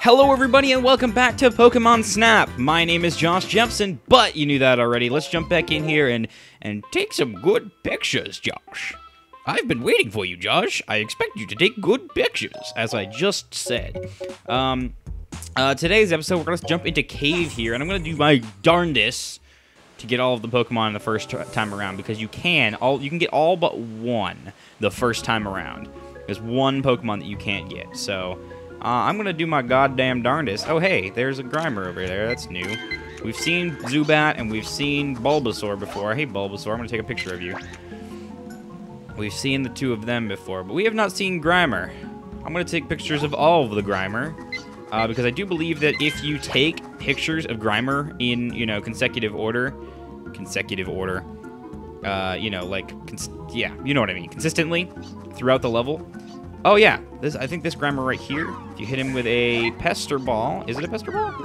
Hello everybody and welcome back to Pokemon Snap. My name is Josh Jepson, but you knew that already. Let's jump back in here and take some good pictures, Josh. I've been waiting for you, Josh. I expect you to take good pictures, as I just said. Today's episode, we're going to jump into Cave here, and I'm going to do my darndest to get all of the Pokemon the first time around, because you can get all but one the first time around. There's one Pokemon that you can't get, so I'm going to do my goddamn darndest. Oh, hey, there's a Grimer over there. That's new. We've seen Zubat and we've seen Bulbasaur before. Hey, Bulbasaur, I'm going to take a picture of you. We've seen the two of them before, but we have not seen Grimer. I'm going to take pictures of all of the Grimer, because I do believe that if you take pictures of Grimer in, consecutive order, you know what I mean, consistently throughout the level. Oh yeah, I think this Grimer right here, if you hit him with a Pester Ball, is it a Pester Ball?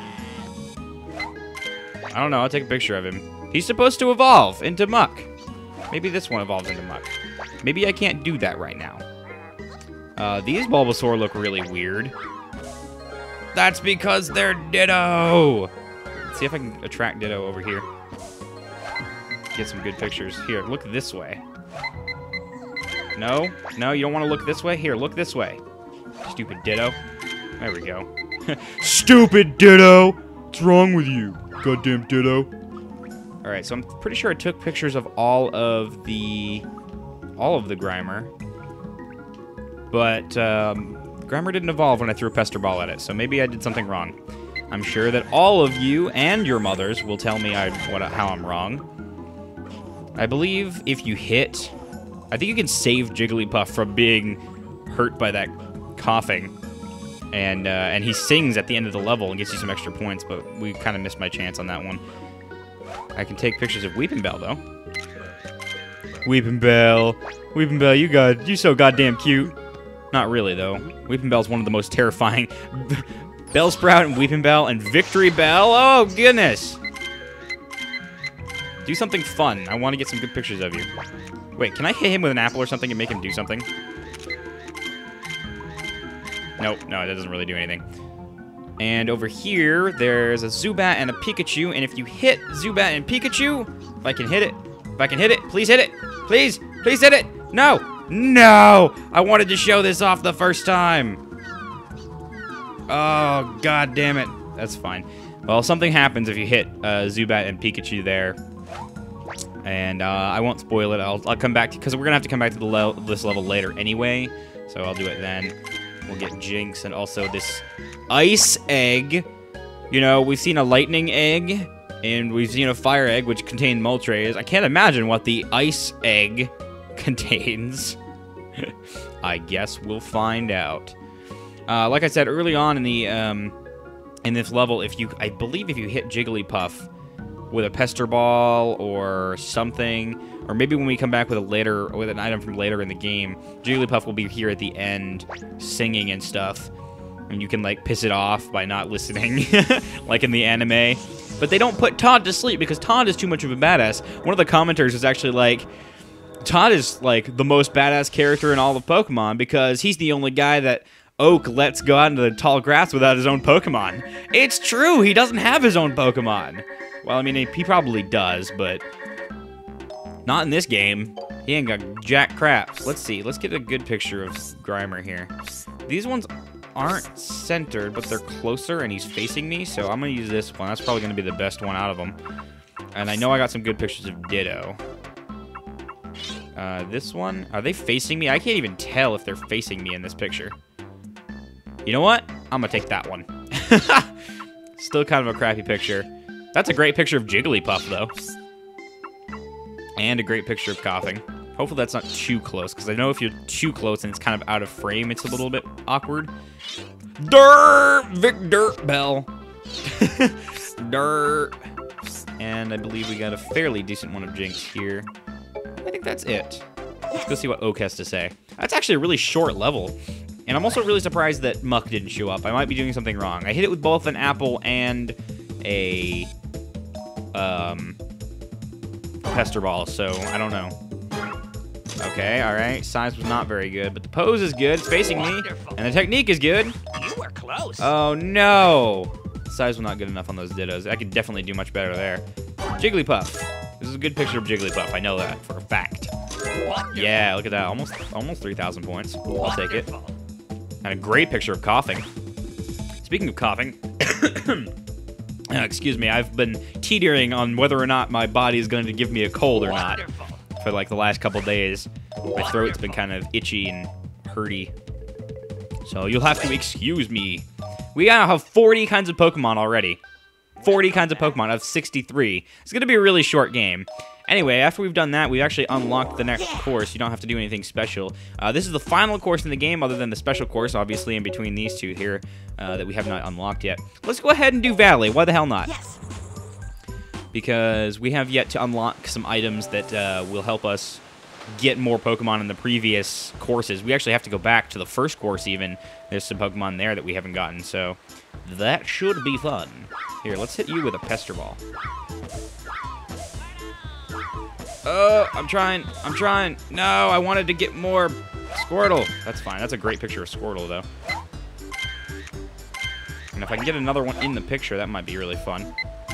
I don't know, I'll take a picture of him. He's supposed to evolve into Muck. Maybe this one evolves into Muck. Maybe I can't do that right now. These Bulbasaur look really weird. That's because they're Ditto! Let's see if I can attract Ditto over here. Get some good pictures. Here, look this way. No, you don't want to look this way? Here, look this way. Stupid Ditto. There we go. Stupid Ditto! What's wrong with you, goddamn Ditto? Alright, so I'm pretty sure I took pictures of all of the Grimer. But, Grimer didn't evolve when I threw a Pester Ball at it, so maybe I did something wrong. I'm sure that all of you and your mothers will tell me how I'm wrong. I believe if you hit... I think you can save Jigglypuff from being hurt by that coughing. And he sings at the end of the level and gets you some extra points, but we kind of missed my chance on that one. I can take pictures of Weeping Bell, though. Weeping Bell, you so goddamn cute. Not really, though. Weeping Bell's one of the most terrifying. Bellsprout and Weeping Bell and Victory Bell. Oh, goodness. Do something fun. I want to get some good pictures of you. Wait, can I hit him with an apple or something and make him do something? Nope, no, that doesn't really do anything. And over here, there's a Zubat and a Pikachu, and if you hit Zubat and Pikachu, if I can hit it, please hit it, please hit it, no, I wanted to show this off the first time. Oh, god damn it, that's fine. Well, something happens if you hit Zubat and Pikachu there. And I won't spoil it. I'll come back because we're gonna have to come back to this level later anyway. So I'll do it then. We'll get Jinx and also this Ice Egg. You know, we've seen a Lightning Egg and we've seen a Fire Egg, which contain Moltres. I can't imagine what the Ice Egg contains. I guess we'll find out. Like I said early on in the in this level, I believe if you hit Jigglypuff with a Pester Ball or something, or maybe when we come back with an item from later in the game, Jigglypuff will be here at the end singing and stuff, and you can like piss it off by not listening, like in the anime. But they don't put Todd to sleep because Todd is too much of a badass. One of the commenters is actually like, Todd is like the most badass character in all of Pokemon because he's the only guy that Oak lets go out into the tall grass without his own Pokemon. It's true, he doesn't have his own Pokemon. Well, I mean, he probably does, but not in this game. He ain't got jack crap. Let's see. Let's get a good picture of Grimer here. These ones aren't centered, but they're closer, and he's facing me, so I'm going to use this one. That's probably going to be the best one out of them. And I know I got some good pictures of Ditto. This one, are they facing me? I can't even tell if they're facing me in this picture. You know what? I'm going to take that one. Still kind of a crappy picture. That's a great picture of Jigglypuff, though. And a great picture of coughing. Hopefully that's not too close, because I know if you're too close and it's kind of out of frame, it's a little bit awkward. Dirt Bell. Dirt. And I believe we got a fairly decent one of Jinx here. I think that's it. Let's go see what Oak has to say. That's actually a really short level. And I'm also really surprised that Muck didn't show up. I might be doing something wrong. I hit it with both an apple and a Pester Ball, so I don't know. Okay, alright. Size was not very good, but the pose is good. It's facing me, and the technique is good. were close. Oh, no. Size was not good enough on those Dittos. I could definitely do much better there. Jigglypuff. This is a good picture of Jigglypuff. I know that for a fact. Wonderful. Yeah, look at that. Almost 3,000 points. I'll take it. And a great picture of coughing. Speaking of coughing, excuse me, I've been teetering on whether or not my body is going to give me a cold or not for like the last couple days. My throat's been kind of itchy and hurty. So you'll have to excuse me. We now have 40 kinds of Pokemon already. 40 kinds of Pokemon out of 63. It's going to be a really short game. Anyway, after we've done that, we've actually unlocked the next course. You don't have to do anything special. This is the final course in the game, other than the special course, obviously, in between these two here that we have not unlocked yet. Let's go ahead and do Valley. Why the hell not? Yes. Because we have yet to unlock some items that will help us get more Pokemon in the previous courses. We actually have to go back to the first course even. There's some Pokemon there that we haven't gotten, so that should be fun. Here, let's hit you with a Pester Ball. Oh, I'm trying. No, I wanted to get more Squirtle. That's fine. That's a great picture of Squirtle, though. And if I can get another one in the picture, that might be really fun.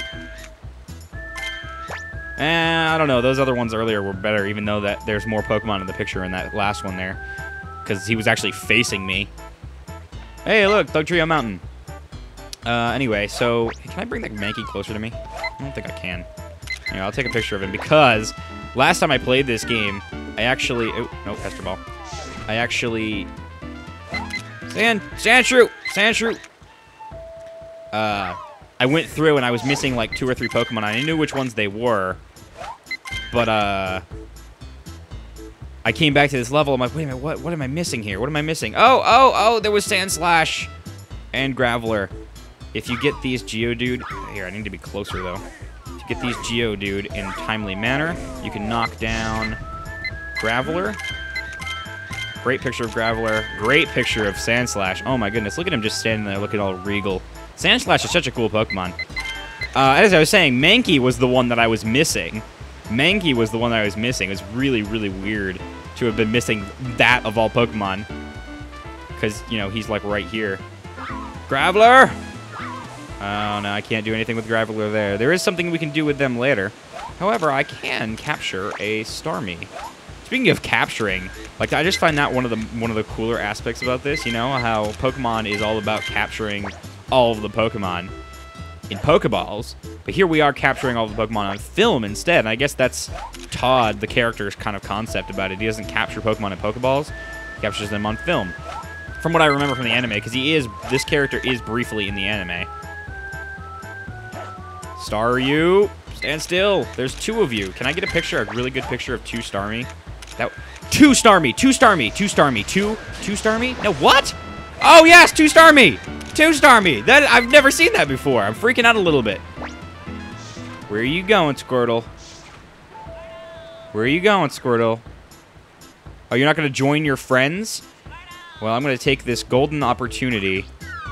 I don't know. Those other ones earlier were better, even though that there's more Pokemon in the picture in that last one there. Because he was actually facing me. Hey, look, Dugtrio Mountain. Anyway, so can I bring that Mankey closer to me? I don't think I can. Anyway, I'll take a picture of him because last time I played this game, I actually... Oh, no, Pester Ball. I actually... Sandshrew! I went through and I was missing like 2 or 3 Pokemon. I knew which ones they were. But, I came back to this level. I'm like, wait a minute, what am I missing here? What am I missing? Oh, there was Sandslash and Graveler. If you get these Geodude... Here, I need to be closer, though. If you get these Geodude in a timely manner, you can knock down Graveler. Great picture of Graveler. Great picture of Sandslash. Oh, my goodness. Look at him just standing there looking all regal. Sandslash is such a cool Pokemon. As I was saying, Mankey was the one that I was missing. It was really, really weird to have been missing that of all Pokemon. Because, you know, he's like right here. Graveler! Oh, no, I can't do anything with Graveler there. There is something we can do with them later. However, I can capture a Starmie. Speaking of capturing, like, I just find that one of the cooler aspects about this, you know, how Pokemon is all about capturing all of the Pokemon in Pokeballs, but here we are capturing all the Pokemon on film instead, and I guess that's Todd, the character's kind of concept about it. He doesn't capture Pokemon in Pokeballs, he captures them on film. From what I remember from the anime, because this character is briefly in the anime. Staryu, stand still. There's 2 of you. Can I get a picture, a really good picture of 2 Starmie? Two Starmie. No, what? Oh, yes, 2 Starmie. 2 Starmie. I've never seen that before. I'm freaking out a little bit. Where are you going, Squirtle? Oh, you're not going to join your friends? Well, I'm going to take this golden opportunity.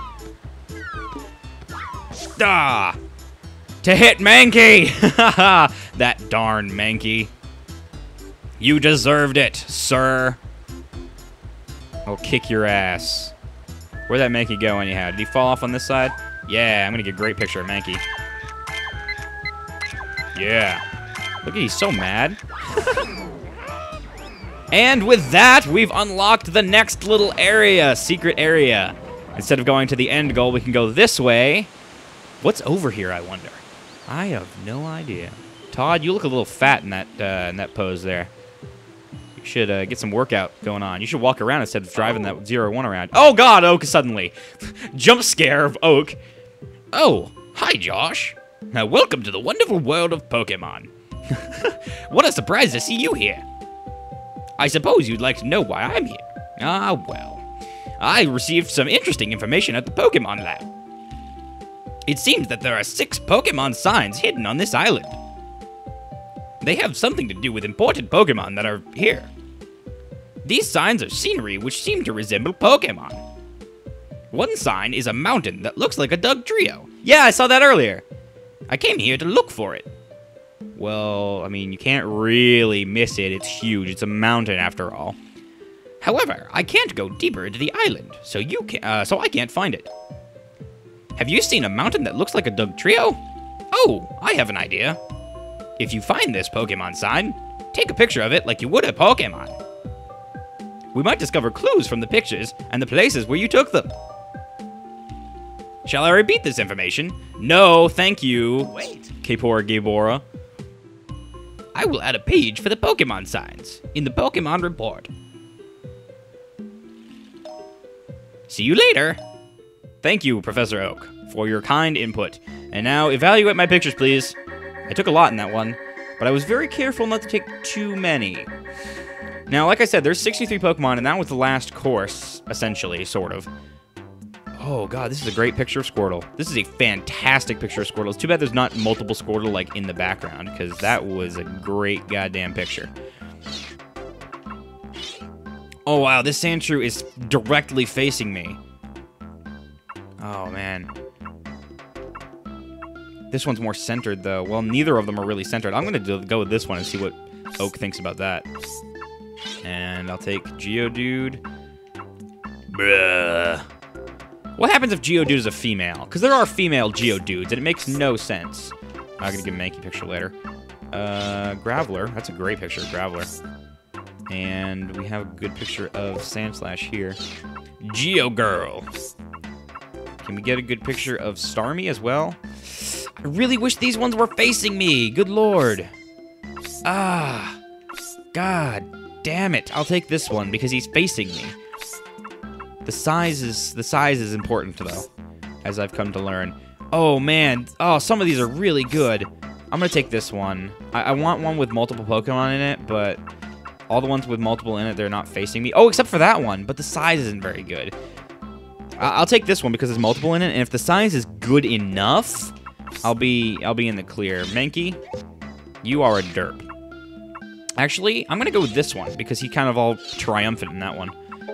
To hit Mankey! That darn Mankey. You deserved it, sir. I'll kick your ass. Where'd that Mankey go anyhow? Did he fall off on this side? Yeah, I'm gonna get a great picture of Mankey. Yeah. Look, he's so mad. And with that, we've unlocked the next little area, secret area. Instead of going to the end goal, we can go this way. What's over here, I wonder? I have no idea. Todd, you look a little fat in that pose there. You should get some workout going on. You should walk around instead of driving that 0-1 around. Oh, God, Oak suddenly. Jump scare of Oak. Oh, hi, Josh. Now, welcome to the wonderful world of Pokemon. What a surprise to see you here. I suppose you'd like to know why I'm here. Ah, well. I received some interesting information at the Pokemon Lab. It seems that there are 6 Pokemon signs hidden on this island. They have something to do with important Pokemon that are here. These signs are scenery which seem to resemble Pokemon. One sign is a mountain that looks like a Dugtrio. Yeah, I saw that earlier. I came here to look for it. Well, I mean, you can't really miss it. It's huge. It's a mountain after all. However, I can't go deeper into the island, so I can't find it. Have you seen a mountain that looks like a Dugtrio? Oh, I have an idea. If you find this Pokemon sign, take a picture of it like you would a Pokemon. We might discover clues from the pictures and the places where you took them. Shall I repeat this information? No, thank you. Wait. Kapora Gabora. I will add a page for the Pokemon signs in the Pokemon report. See you later. Thank you, Professor Oak, for your kind input. And now evaluate my pictures, please. I took a lot in that one, but I was very careful not to take too many. Now, like I said, there's 63 Pokemon, and that was the last course, essentially, sort of. Oh, God, this is a great picture of Squirtle. This is a fantastic picture of Squirtle. It's too bad there's not multiple Squirtle, like, in the background, because that was a great goddamn picture. Oh, wow, this Sandshrew is directly facing me. Oh, man. This one's more centered, though. Well, neither of them are really centered. I'm going to go with this one and see what Oak thinks about that. And I'll take Geodude. Bruh. What happens if Geodude is a female? Because there are female Geodudes, and it makes no sense. I'm going to give a Mankey picture later. Graveler. That's a great picture of Graveler. And we have a good picture of Sandslash here. Geogirl. Can we get a good picture of Starmie as well? I really wish these ones were facing me. Good lord. Ah. God damn it. I'll take this one because he's facing me. The size is important though, as I've come to learn. Oh man. Oh, some of these are really good. I'm gonna take this one. I want one with multiple Pokemon in it, but all the ones with multiple in it, they're not facing me. Oh, except for that one, but the size isn't very good. I'll take this one because there's multiple in it, and if the size is good enough, I'll be in the clear. Mankey, you are a derp. Actually, I'm gonna go with this one because he's kind of all triumphant in that one.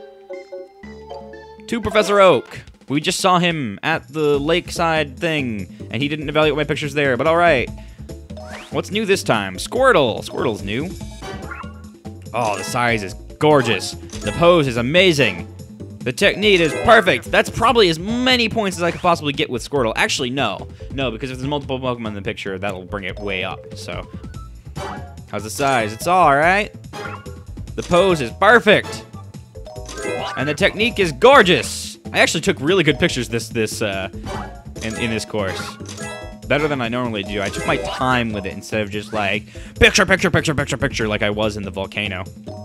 To Professor Oak. We just saw him at the lakeside thing, and he didn't evaluate my pictures there, but alright. What's new this time? Squirtle. Squirtle's new. Oh, the size is gorgeous. The pose is amazing. The technique is perfect. That's probably as many points as I could possibly get with Squirtle. Actually, no. No, because if there's multiple Pokemon in the picture, that'll bring it way up, so. How's the size? It's alright. The pose is perfect. And the technique is gorgeous. I actually took really good pictures in this course. Better than I normally do. I took my time with it instead of just like, picture, picture, picture, picture, picture, like I was in the volcano.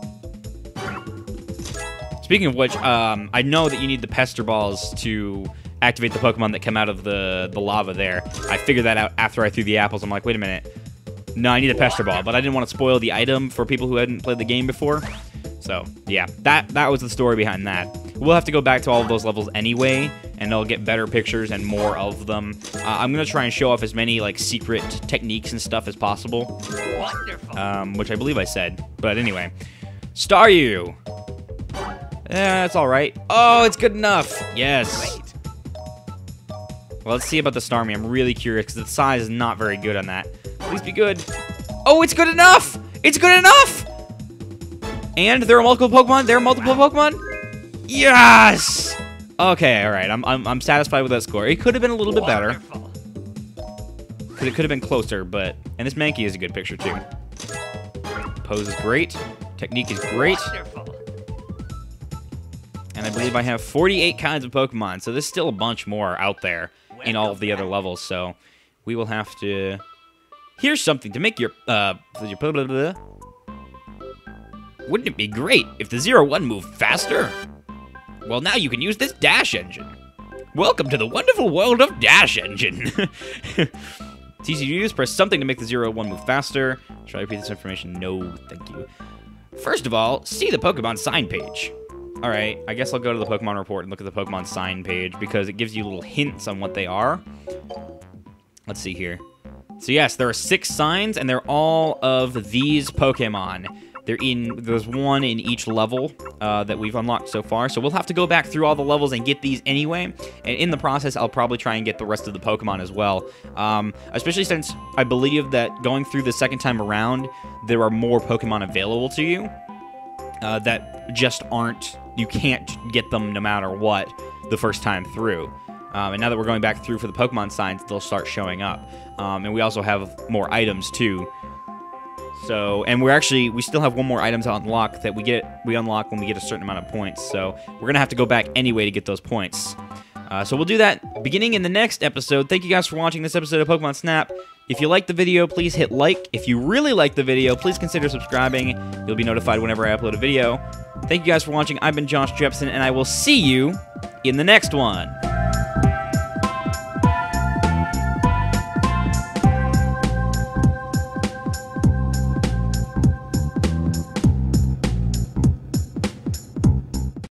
Speaking of which, I know that you need the Pester Balls to activate the Pokemon that come out of the lava there. I figured that out after I threw the apples. I'm like, wait a minute. No, I need a Pester Ball, but I didn't want to spoil the item for people who hadn't played the game before. So, yeah, that was the story behind that. We'll have to go back to all of those levels anyway, and I'll get better pictures and more of them. I'm going to try and show off as many, like, secret techniques and stuff as possible. Wonderful. Which I believe I said. But anyway. Staryu! That's alright. Oh, it's good enough! Yes! Great. Well, let's see about the Starmie. I'm really curious, because the size is not very good on that. Please be good. Oh, it's good enough! It's good enough! And there are multiple Pokemon? There are multiple Pokemon? Yes! Okay, alright. I'm satisfied with that score. It could have been a little bit better. Because it could have been closer, but... And this Mankey is a good picture, too. Pose is great. Technique is great. Wonderful. And I believe I have 48 kinds of Pokemon, so there's still a bunch more out there in all of the other levels, so... We will have to... Here's something to make your... Wouldn't it be great if the 01 moved faster? Well, now you can use this Dash Engine. Welcome to the wonderful world of Dash Engine. It's easy to use. Press something to make the 01 move faster. Should I repeat this information? No, thank you. First of all, see the Pokemon sign page. Alright, I guess I'll go to the Pokemon report and look at the Pokemon sign page because it gives you little hints on what they are. Let's see here. So yes, there are 6 signs, and they're all of these Pokemon. There's one in each level that we've unlocked so far, so we'll have to go back through all the levels and get these anyway, and in the process, I'll probably try and get the rest of the Pokemon as well, especially since I believe that going through the second time around, there are more Pokemon available to you, that just aren't, you can't get them no matter what the first time through. And now that we're going back through for the Pokemon signs, they'll start showing up. And we also have more items too. So, and we still have one more item to unlock that we unlock when we get a certain amount of points. So we're gonna have to go back anyway to get those points. So we'll do that beginning in the next episode. Thank you guys for watching this episode of Pokemon Snap. If you liked the video, please hit like. If you really liked the video, please consider subscribing. You'll be notified whenever I upload a video. Thank you guys for watching. I've been Josh Jepson, and I will see you in the next one.